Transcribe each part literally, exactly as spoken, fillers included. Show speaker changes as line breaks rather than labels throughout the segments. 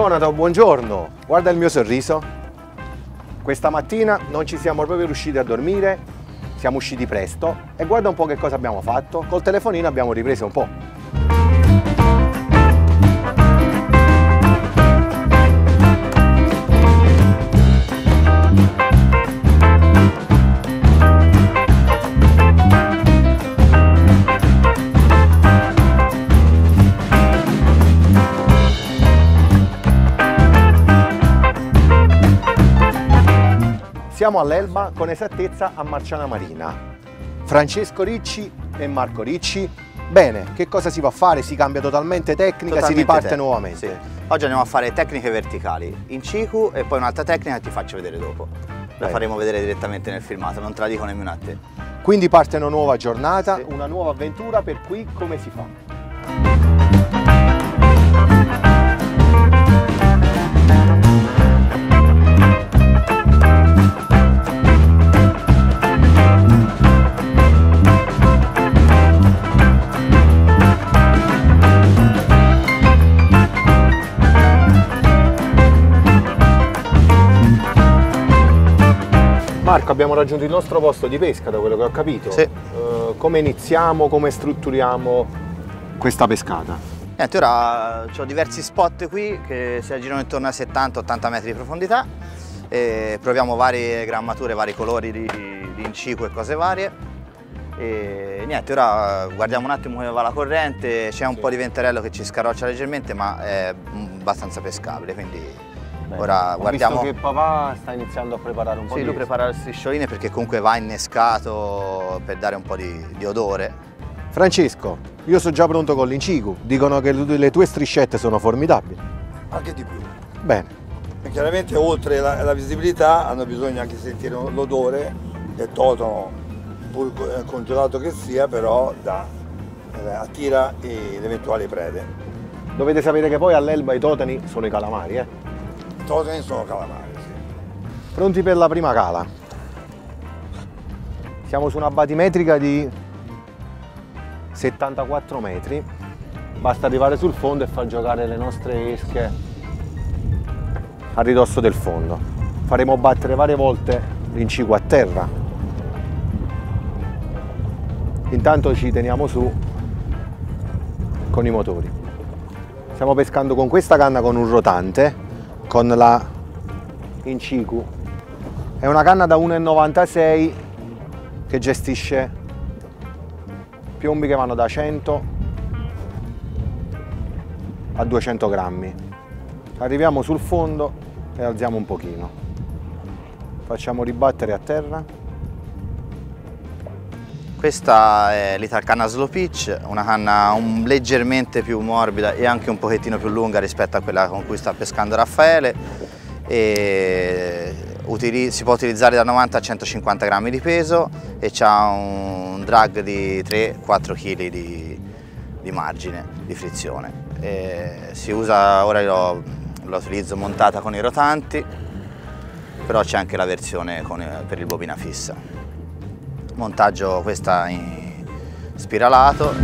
Jonathan, buongiorno. Guarda il mio sorriso. Questa mattina non ci siamo proprio riusciti a dormire, siamo usciti presto e guarda un po' che cosa abbiamo fatto. Col telefonino abbiamo ripreso un po'. Siamo all'Elba, con esattezza a Marciana Marina. Francesco Ricci e Marco Ricci. Bene, che cosa si va a fare? Si cambia totalmente tecnica, totalmente si riparte te nuovamente.
Sì. Oggi andiamo a fare tecniche verticali, in cicu e poi un'altra tecnica che ti faccio vedere dopo. La Bene. faremo vedere direttamente nel filmato, non te la dico nemmeno a te.
Quindi parte una nuova giornata, sì. una nuova avventura, per cui come si fa? Marco, abbiamo raggiunto il nostro posto di pesca, da quello che ho capito.
Sì.
Uh, come iniziamo, come strutturiamo questa pescata?
Niente, ora ho diversi spot qui che si aggirano intorno a settanta ottanta metri di profondità e proviamo varie grammature, vari colori di, di incicu e cose varie. E niente, ora guardiamo un attimo come va la corrente, c'è un sì. po' di venterello che ci scarroccia leggermente, ma è abbastanza pescabile, quindi... Ora
Ho
guardiamo...
visto che papà sta iniziando a preparare un po'
sì,
di...
lui prepara le striscioline perché comunque va innescato per dare un po' di, di odore.
Francesco, io sono già pronto con l'incicu. Dicono che le tue striscette sono formidabili.
Anche di più.
Bene.
E chiaramente oltre la, la visibilità hanno bisogno anche di sentire l'odore del totono, pur congelato che sia, però da, eh, attira le eventuali prede.
Dovete sapere che poi all'Elba i totani sono i calamari, eh?
I totani sono calamari, sì.
Pronti per la prima cala. Siamo su una batimetrica di settantaquattro metri. Basta arrivare sul fondo e far giocare le nostre esche a ridosso del fondo. Faremo battere varie volte l'incicu a terra. Intanto ci teniamo su con i motori. Stiamo pescando con questa canna con un rotante, con la incicu. È una canna da uno virgola novantasei che gestisce piombi che vanno da cento a duecento grammi. Arriviamo sul fondo e alziamo un pochino. Facciamo ribattere a terra.
Questa è l'Italcanna Slow Pitch, una canna un, leggermente più morbida e anche un pochettino più lunga rispetto a quella con cui sta pescando Raffaele. E si può utilizzare da novanta a centocinquanta grammi di peso e ha un drag di tre quattro chili di, di margine di frizione. E si usa, ora lo, lo utilizzo montata con i rotanti, però c'è anche la versione con, per il bobina fissa. Montaggio questa in spiralato.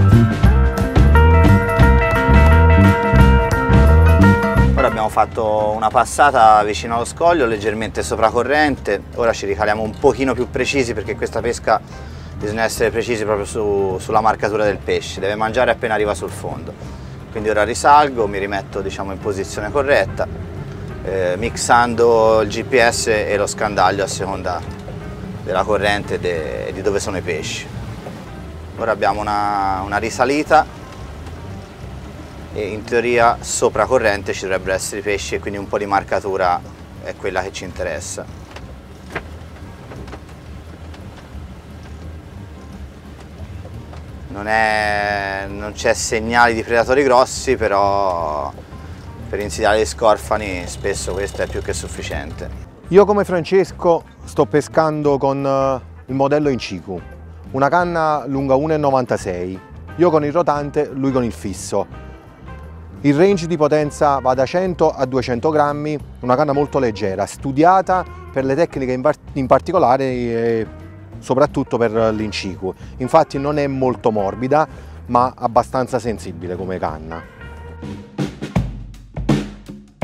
Ora abbiamo fatto una passata vicino allo scoglio, leggermente sopracorrente. Ora ci ricaliamo un pochino più precisi perché questa pesca bisogna essere precisi proprio su, sulla marcatura del pesce, deve mangiare appena arriva sul fondo. Quindi ora risalgo, mi rimetto diciamo in posizione corretta, eh, mixando il G P S e lo scandaglio a seconda della corrente e de, di dove sono i pesci. Ora abbiamo una, una risalita e in teoria sopra corrente ci dovrebbero essere i pesci e quindi un po' di marcatura è quella che ci interessa. Non, è, non c'è segnali di predatori grossi, però per insidiare gli scorfani spesso questo è più che sufficiente.
Io come Francesco sto pescando con il modello incicu, una canna lunga uno virgola novantasei, io con il rotante, lui con il fisso. Il range di potenza va da cento a duecento grammi, una canna molto leggera, studiata per le tecniche in, par in particolare e soprattutto per l'incicu. Infatti non è molto morbida, ma abbastanza sensibile come canna.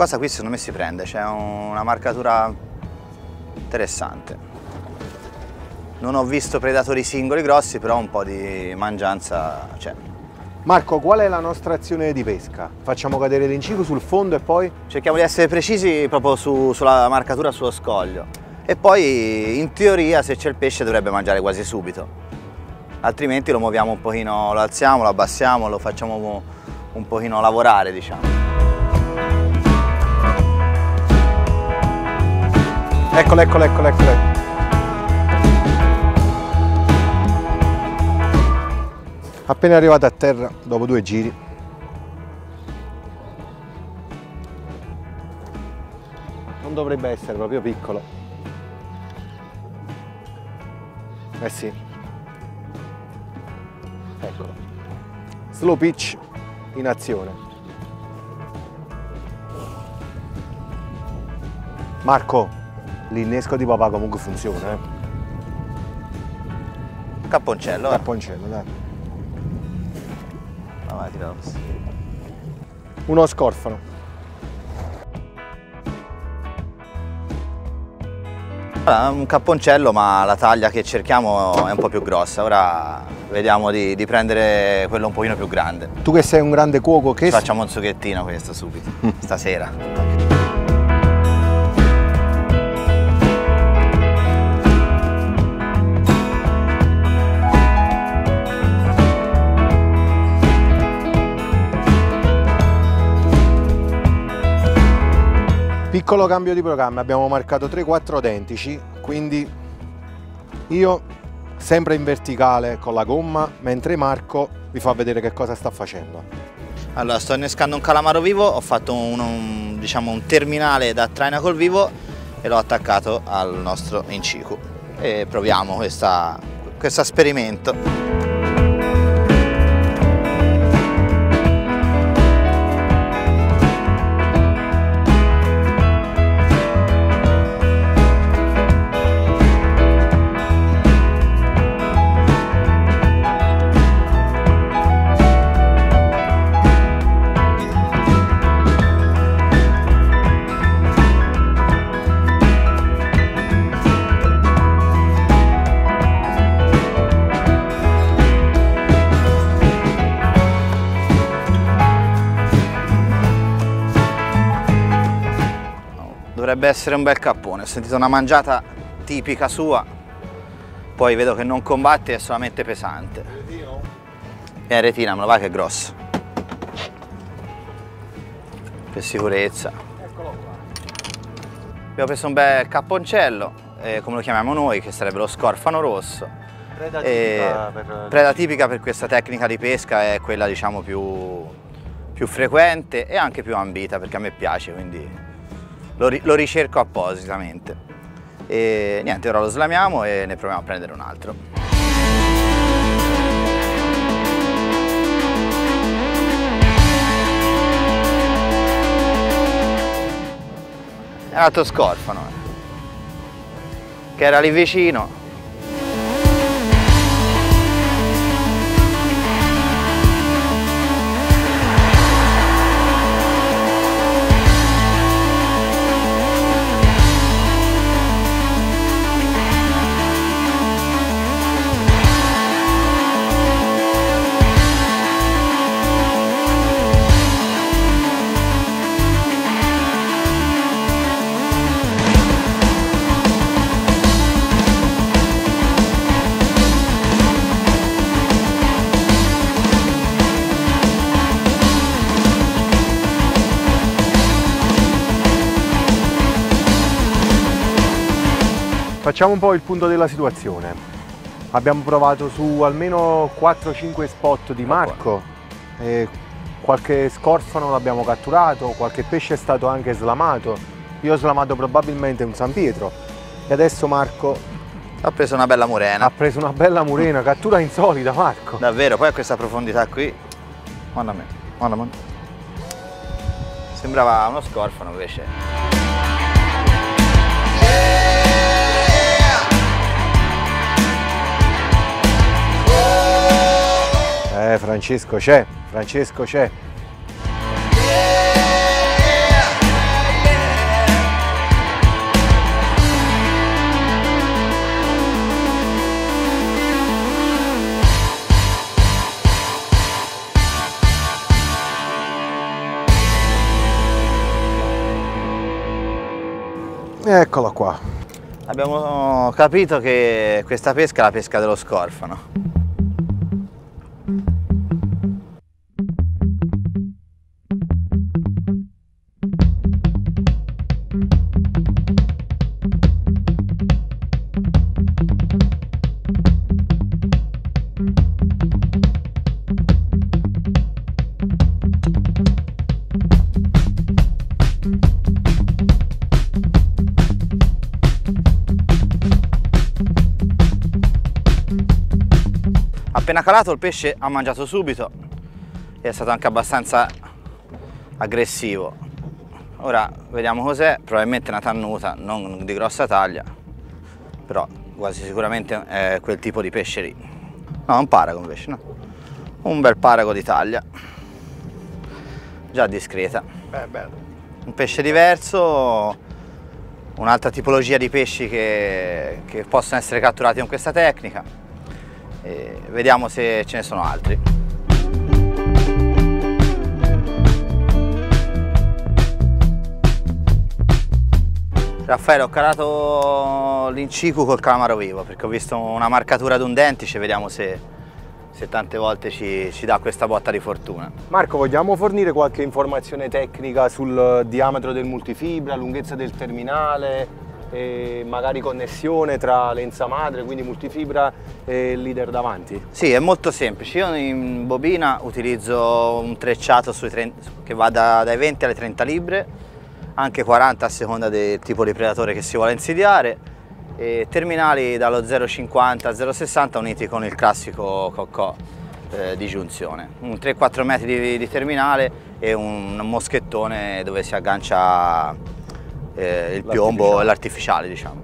qualcosa qui secondo me si prende, c'è una marcatura interessante. Non ho visto predatori singoli grossi, però un po' di mangianza c'è.
Marco, qual è la nostra azione di pesca? Facciamo cadere l'incico sul fondo e poi?
Cerchiamo di essere precisi proprio su, sulla marcatura sullo scoglio e poi in teoria se c'è il pesce dovrebbe mangiare quasi subito, altrimenti lo muoviamo un pochino, lo alziamo, lo abbassiamo, lo facciamo un pochino lavorare, diciamo.
Eccolo, eccolo, eccolo, eccolo. Appena arrivato a terra, dopo due giri. Non dovrebbe essere proprio piccolo. Eh sì. Eccolo. Slow pitch in azione. Marco, l'innesco di papà comunque funziona, eh?
Capponcello, eh?
Capponcello, dai.
Ah, vai, tiralo.
Uno scorfano.
Allora, un capponcello, ma la taglia che cerchiamo è un po' più grossa. Ora vediamo di, di prendere quello un pochino più grande.
Tu che sei un grande cuoco, che...
Ci facciamo un sughettino questo subito, stasera.
Piccolo cambio di programma, abbiamo marcato tre quattro identici, quindi io sempre in verticale con la gomma, mentre Marco vi fa vedere che cosa sta facendo.
Allora, sto innescando un calamaro vivo, ho fatto un, un, diciamo, un terminale da traina col vivo e l'ho attaccato al nostro incicu e proviamo questo esperimento. Dovrebbe essere un bel cappone, ho sentito una mangiata tipica sua, poi vedo che non combatte, è solamente pesante. È retina, me lo va che è grosso. Per sicurezza. Abbiamo preso un bel capponcello, eh, come lo chiamiamo noi, che sarebbe lo scorfano rosso.
Preda
tipica, per... preda tipica per questa tecnica di pesca è quella, diciamo, più, più frequente e anche più ambita, perché a me piace, quindi lo, ri lo ricerco appositamente. E niente, ora lo slamiamo e ne proviamo a prendere un altro. È un altro scorfano, eh, che era lì vicino.
Facciamo un po' il punto della situazione. Abbiamo provato su almeno quattro cinque spot di Marco, e qualche scorfano l'abbiamo catturato, qualche pesce è stato anche slamato. Io ho slamato probabilmente un San Pietro e adesso Marco
ha preso una bella murena.
Ha preso una bella murena, cattura insolita Marco.
Davvero, poi a questa profondità qui, guarda me, guarda me. Sembrava uno scorfano invece.
Eh, Francesco c'è, Francesco c'è. Eccola qua.
Abbiamo capito che questa pesca è la pesca dello scorfano. Appena calato il pesce ha mangiato subito e è stato anche abbastanza aggressivo. Ora vediamo cos'è, probabilmente una tannuta, non di grossa taglia, però quasi sicuramente è quel tipo di pesce lì. No, un parago invece, no? Un bel parago di taglia, già discreta.
Beh, bello.
Un pesce diverso, un'altra tipologia di pesci che, che possono essere catturati con questa tecnica. E vediamo se ce ne sono altri. Raffaele, ho calato l'incicu col calamaro vivo perché ho visto una marcatura d'un dentice, vediamo se, se tante volte ci, ci dà questa botta di fortuna.
Marco, vogliamo fornire qualche informazione tecnica sul diametro del multifibra, lunghezza del terminale, e magari connessione tra lenza madre, quindi multifibra, e il leader davanti?
Sì, è molto semplice. Io in bobina utilizzo un trecciato sui trenta, che va da, dai venti alle trenta libre, anche quaranta a seconda del tipo di predatore che si vuole insidiare, e terminali dallo zero virgola cinquanta a zero virgola sessanta uniti con il classico coccò eh, di giunzione. Un tre quattro metri di, di terminale e un moschettone dove si aggancia Eh, il piombo e l'artificiale, diciamo.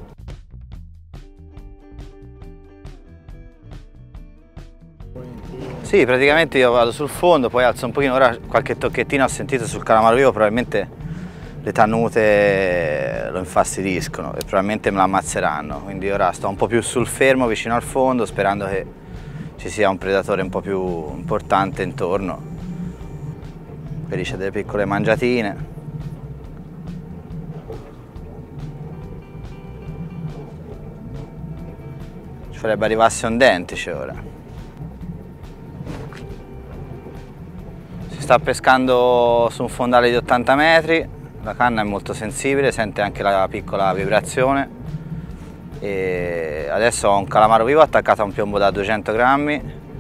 Sì, praticamente io vado sul fondo, poi alzo un pochino, ora qualche tocchettino ho sentito sul calamaro vivo, probabilmente le tannute lo infastidiscono e probabilmente me la ammazzeranno, quindi ora sto un po' più sul fermo vicino al fondo sperando che ci sia un predatore un po' più importante intorno. Vedi, c'è delle piccole mangiatine. Farebbe arrivarsi un dentice ora. Si sta pescando su un fondale di ottanta metri, la canna è molto sensibile, sente anche la piccola vibrazione e adesso ho un calamaro vivo attaccato a un piombo da duecento grammi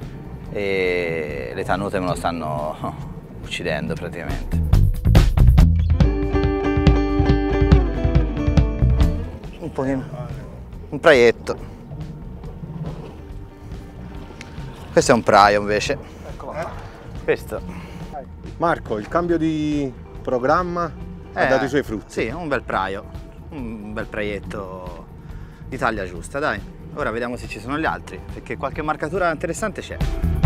e le tannute me lo stanno uccidendo praticamente. Un pochino, un praietto. Questo è un praio invece.
Eccolo qua.
Questo.
Marco, il cambio di programma
Eh,
ha dato i suoi frutti.
Sì, un bel praio, un bel praietto di taglia giusta, dai. Ora vediamo se ci sono gli altri, perché qualche marcatura interessante c'è.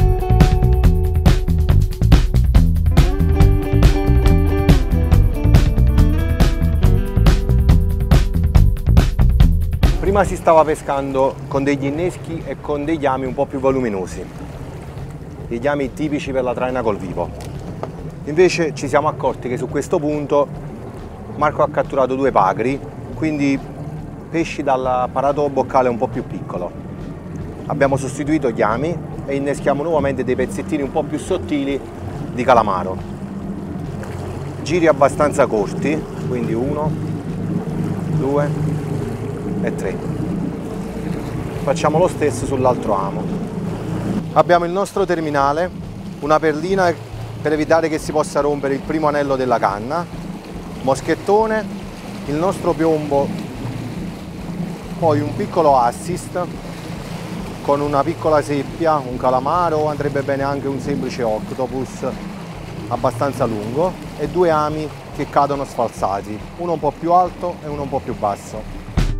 Prima si stava pescando con degli inneschi e con degli ami un po' più voluminosi, degli ami tipici per la traina col vivo. Invece ci siamo accorti che su questo punto Marco ha catturato due pagri, quindi pesci dall'apparato boccale un po' più piccolo. Abbiamo sostituito gli ami e inneschiamo nuovamente dei pezzettini un po' più sottili di calamaro. Giri abbastanza corti, quindi uno, due e tre. Facciamo lo stesso sull'altro amo. Abbiamo il nostro terminale, una perlina per evitare che si possa rompere il primo anello della canna, moschettone, il nostro piombo, poi un piccolo assist con una piccola seppia, un calamaro, andrebbe bene anche un semplice octopus abbastanza lungo, e due ami che cadono sfalsati, uno un po' più alto e uno un po' più basso.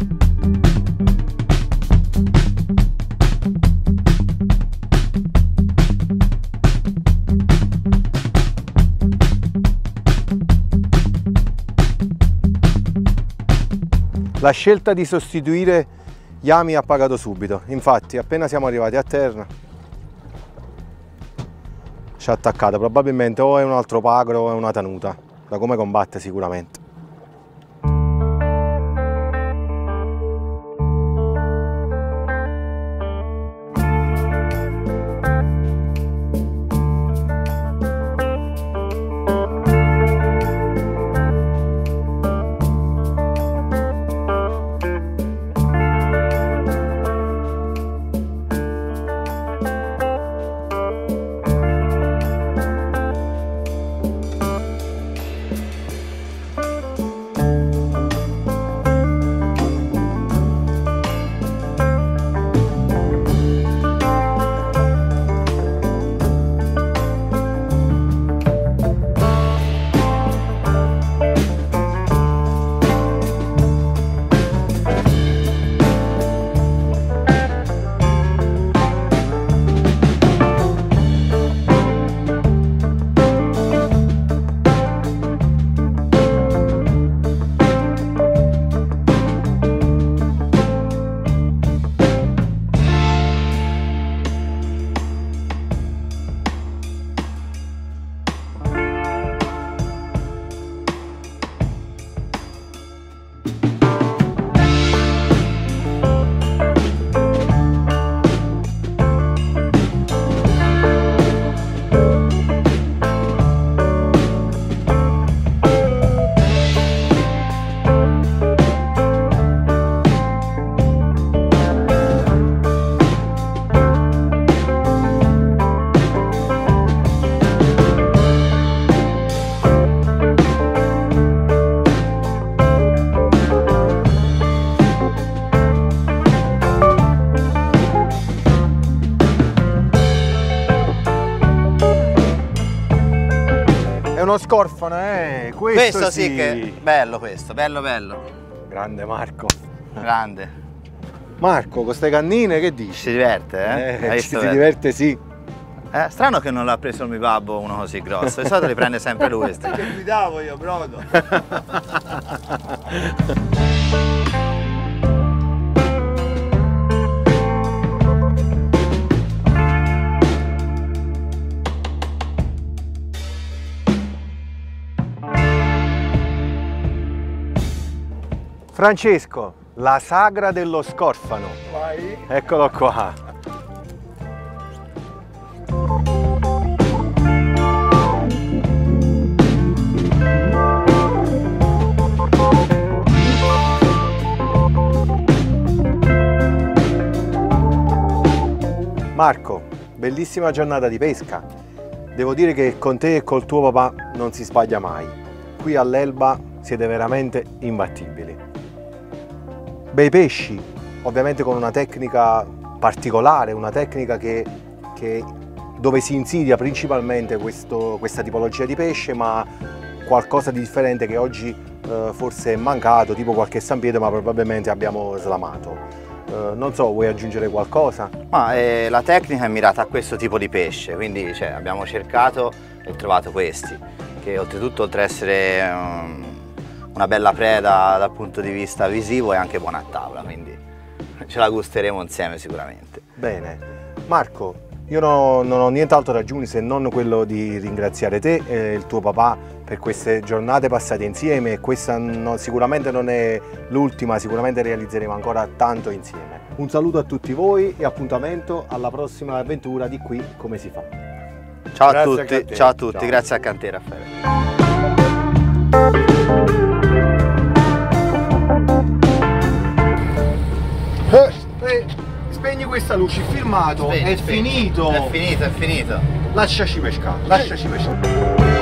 La scelta di sostituire gli ami ha pagato subito, infatti appena siamo arrivati a terra ci ha attaccato, probabilmente o è un altro pagro o è una tanuta, da come combatte sicuramente. È uno scorfano, eh? Questo,
Questo sì
sì
che... Bello questo, bello bello.
Grande Marco.
Grande.
Marco, con queste cannine che dici?
Si diverte, eh?
Eh,
Hai
ci
visto,
si
vero?
diverte, sì.
Eh, strano che non l'ha preso il mio babbo uno così grosso, di solito li prende sempre lui. sti.
Che guidavo io, Brodo.
Francesco, la sagra dello scorfano.
Vai.
Eccolo qua. Marco, bellissima giornata di pesca. Devo dire che con te e col tuo papà non si sbaglia mai. Qui all'Elba siete veramente imbattibili. Bei pesci, ovviamente con una tecnica particolare, una tecnica che, che dove si insidia principalmente questo, questa tipologia di pesce, ma qualcosa di differente che oggi eh, forse è mancato, tipo qualche San Pietro, ma probabilmente abbiamo slamato. Eh, non so, vuoi aggiungere qualcosa?
Ma eh, la tecnica è mirata a questo tipo di pesce, quindi cioè, abbiamo cercato e trovato questi, che oltretutto oltre ad essere um, una bella preda dal punto di vista visivo è anche buona a tavola, quindi ce la gusteremo insieme sicuramente.
Bene. Marco, io no, non ho nient'altro da aggiungere se non quello di ringraziare te e il tuo papà per queste giornate passate insieme, e questa no, sicuramente non è l'ultima, sicuramente realizzeremo ancora tanto insieme. Un saluto a tutti voi e appuntamento alla prossima avventura di Qui Come Si Fa.
Ciao
Grazie
a
a
tutti,
Cantera.
ciao a tutti,
Ciao.
grazie a Cantera Raffaele.
Eh, spegni questa luce, il filmato
Spegni,
è
spegni.
finito.
È finito, è finito.
Lasciaci pescare, lasciaci pescare.